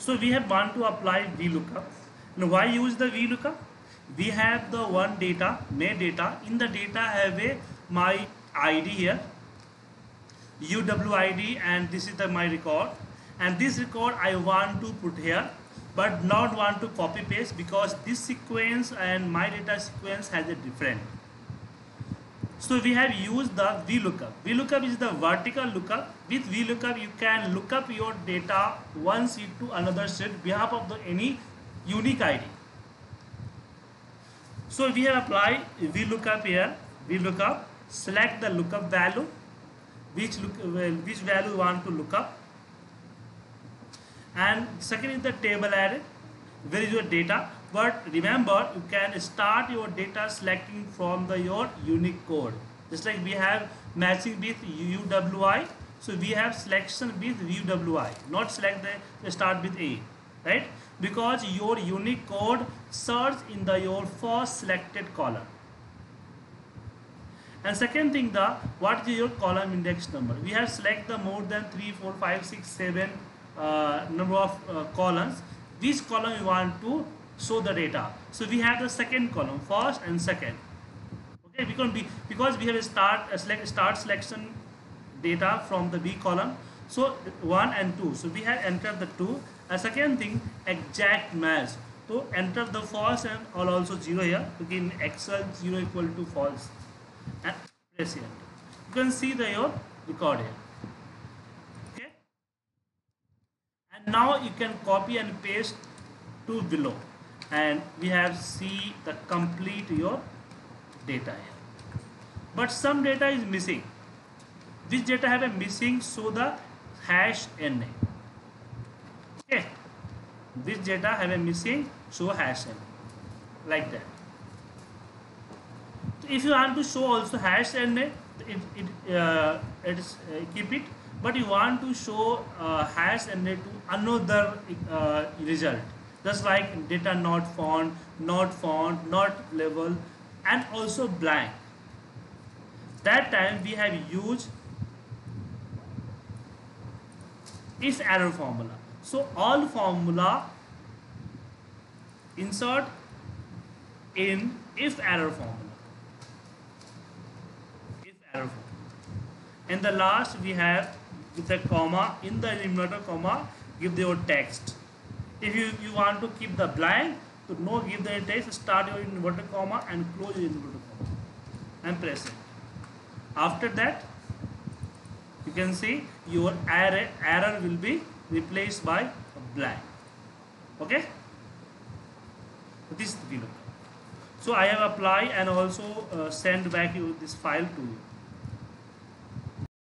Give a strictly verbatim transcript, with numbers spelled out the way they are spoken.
So we have want to apply VLOOKUP. Now why use the VLOOKUP? We have the one data, main data. In the data have a my I D here, U W I D, and this is the my record. And this record I want to put here, but not want to copy paste because this sequence and my data sequence has a different. So we have used the VLOOKUP. VLOOKUP is the vertical lookup. With VLOOKUP, you can look up your data one sheet to another sheet behalf of the any unique I D. So we have applied VLOOKUP here. VLOOKUP, select the lookup value, which look which value you want to look up. And second is the table array, where is your data. But remember, you can start your data selecting from the your unique code. Just like we have matching with U W I, so we have selection with U W I, not select the start with A, right? Because your unique code search in the your first selected column. And second thing, the what is your column index number? We have select the more than three, four, five, six, seven uh, number of uh, columns. Which column we want to show the data? So we have the second column, first and second. Okay, because we because we have a start a select start selection data from the B column. So one and two. So we have entered the two. A second thing, exact match. So enter the false and all also zero here. Okay, in Excel zero equal to false. And press here. You can see the your record here. Okay. And now you can copy and paste to below. And we have see the complete your data here. But some data is missing. This data have a missing, so the hash N A. Okay. This data have a missing, so hash N A. Like that. So if you want to show also hash N A, it, it, uh, it is, uh, keep it. But you want to show uh, hash N A to another uh, result. Just like data not found, not found, not label, and also blank. That time we have used if error formula. So all formula insert in if error formula. If error formula. In the last we have with a comma, in the inverted comma give your text. If you, you want to keep the blank, to no give the text, start your inverted comma and close your inverted comma and press it. After that, you can see your array error will be replaced by a blank. Okay? So this is the VLOOKUP. So I have applied and also uh, send back you this file to you.